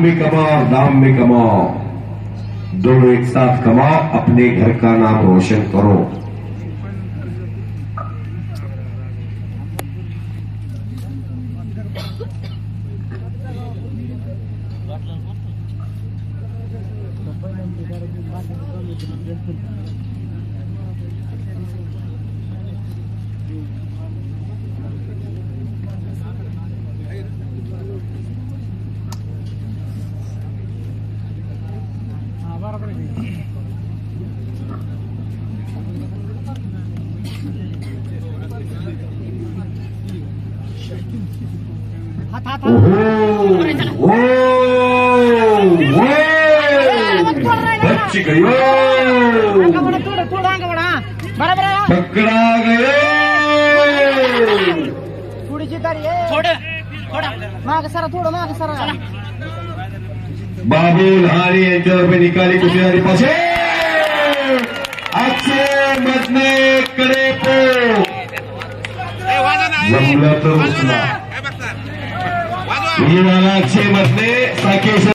में कमाओ और दाम में कमाओ, दोनों एक साथ कमाओ, अपने घर का नाम रोशन करो। बच गयो, पकड़ा गयो। बाबू लहारी यांच्यावर पे निकाली कुठे पासे अक्षय मधने कडे पो जमलं तर उचला. अक्षय मधने साकेश